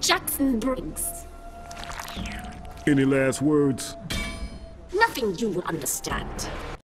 Jackson Briggs. Any last words? Nothing you will understand.